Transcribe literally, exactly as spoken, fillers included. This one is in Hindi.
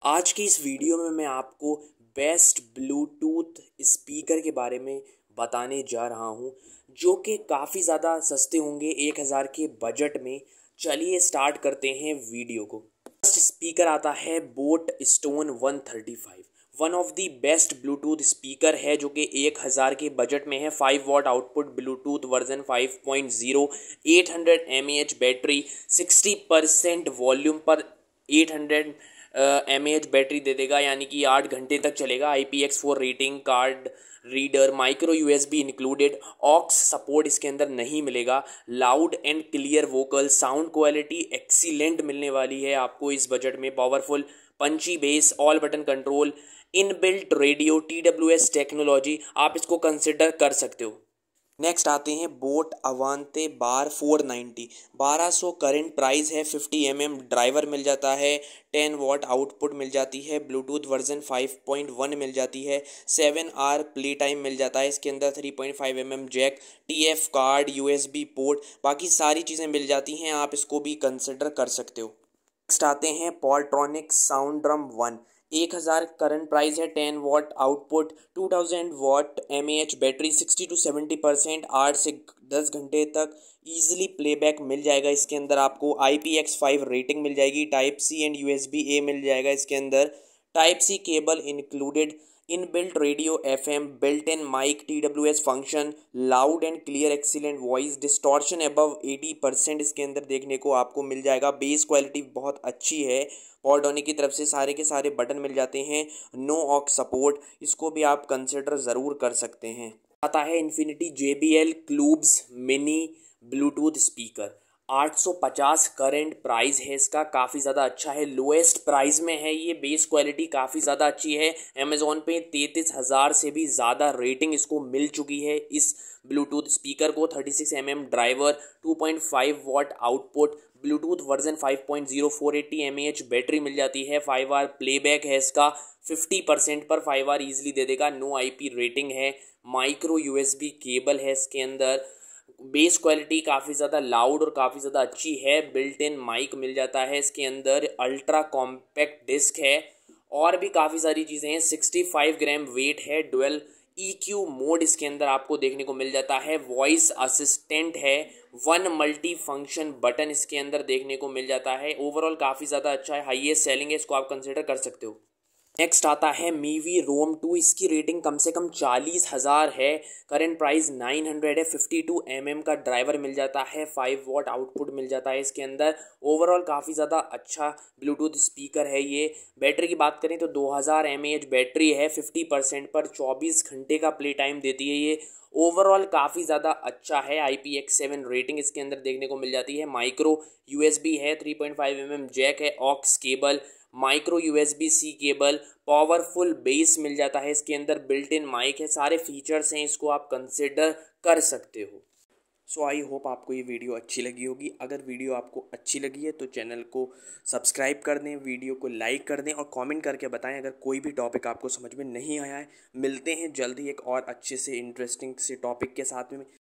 आज की इस वीडियो में मैं आपको बेस्ट ब्लूटूथ स्पीकर के बारे में बताने जा रहा हूं, जो कि काफ़ी ज़्यादा सस्ते होंगे एक हज़ार के बजट में। चलिए स्टार्ट करते हैं वीडियो को। फर्स्ट स्पीकर आता है boat stone one thirty five. One of the best Bluetooth speaker है जो कि एक हज़ार के बजट में है। Five watt output Bluetooth version five point zero, eight hundred M A H battery, sixty percent volume पर eight hundred M A H battery दे देगा, यानी कि आठ घंटे तक चलेगा। I P X four rating, card reader, micro U S B included, aux support इसके अंदर नहीं मिलेगा। Loud and clear vocal, sound quality excellent मिलने वाली है आपको इस बजट में। Powerful punchy bass, all button control, inbuilt radio, T W S technology, आप इसको कंसिडर कर सकते हो। नेक्स्ट आते हैं boat Avante bar four ninety. बारह सौ करेंट प्राइस है। फिफ्टी एम एम ड्राइवर मिल जाता है, टेन वॉट आउटपुट मिल जाती है, Bluetooth version five point one मिल जाती है, सेवन आर प्ले टाइम मिल जाता है इसके अंदर, three point five M M jack, T F card, U S B port, बाकी सारी चीज़ें मिल जाती हैं, आप इसको भी कंसिडर कर सकते हो। नेक्स्ट आते हैं पॉल्ट्रॉनिक साउंड ड्रम वन। एक हज़ार करंट प्राइस है, ten watt output, two thousand watt M A H battery, sixty two seventy percent आठ से दस घंटे तक ईजिली प्लेबैक मिल जाएगा इसके अंदर। आपको I P X five rating मिल जाएगी, type C and U S B A मिल जाएगा इसके अंदर, type C cable included, inbuilt radio F M, built in mic, T W S function, loud and clear excellent voice, distortion above eighty percent इसके अंदर देखने को आपको मिल जाएगा। बेस क्वालिटी बहुत अच्छी है। पॉल्ट्रॉनिक की तरफ से सारे के सारे बटन मिल जाते हैं। नो ऑक सपोर्ट, इसको भी आप कंसिडर ज़रूर कर सकते हैं। आता है infinity J B L Clubz mini Bluetooth speaker. आठ सौ पचास करेंट प्राइस है इसका, काफ़ी ज़्यादा अच्छा है, लोएस्ट प्राइस में है ये। बेस क्वालिटी काफ़ी ज़्यादा अच्छी है। अमेज़ॉन पे तैंतीस हज़ार से भी ज़्यादा रेटिंग इसको मिल चुकी है इस ब्लूटूथ स्पीकर को। Thirty six M M driver, two point five watt output, Bluetooth version five point zero, four eighty M A H battery मिल जाती है, फाइव आर प्लेबैक है इसका, फिफ्टी परसेंट पर फाइव आर ईजिली दे देगा, नो आई पी रेटिंग है, micro U S B cable है इसके अंदर। बेस क्वालिटी काफ़ी ज़्यादा लाउड और काफ़ी ज़्यादा अच्छी है। बिल्ट इन माइक मिल जाता है इसके अंदर, अल्ट्रा कॉम्पैक्ट डिस्क है, और भी काफ़ी सारी चीज़ें हैं। सिक्सटी फाइव ग्राम वेट है। डुअल ई क्यू मोड इसके अंदर आपको देखने को मिल जाता है। वॉइस असिस्टेंट है। वन मल्टी फंक्शन बटन इसके अंदर देखने को मिल जाता है। ओवरऑल काफ़ी ज़्यादा अच्छा है, हाईएस्ट सेलिंग है, इसको आप कंसिडर कर सकते हो। नेक्स्ट आता है मीवी रोम टू। इसकी रेटिंग कम से कम चालीस हज़ार है, करेंट प्राइस नाइन हंड्रेड है। फिफ्टी टू एम एम का ड्राइवर मिल जाता है, फाइव वॉट आउटपुट मिल जाता है इसके अंदर। ओवरऑल काफ़ी ज़्यादा अच्छा ब्लूटूथ स्पीकर है ये। बैटरी की बात करें तो दो हज़ार एम ए एच बैटरी है, फिफ्टी परसेंट पर चौबीस घंटे का प्ले टाइम देती है ये। ओवरऑल काफ़ी ज़्यादा अच्छा है। I P X seven rating इसके अंदर देखने को मिल जाती है। माइक्रो यू एस बी है, three point five M M jack है, aux cable, micro U S B C cable, powerful bass मिल जाता है इसके अंदर, बिल्ट इन माइक है, सारे फीचर्स हैं, इसको आप कंसिडर कर सकते हो। सो आई होप आपको ये वीडियो अच्छी लगी होगी। अगर वीडियो आपको अच्छी लगी है तो चैनल को सब्सक्राइब कर दें, वीडियो को लाइक कर दें और कमेंट करके बताएं अगर कोई भी टॉपिक आपको समझ में नहीं आया है। मिलते हैं जल्द ही एक और अच्छे से इंटरेस्टिंग से टॉपिक के साथ में।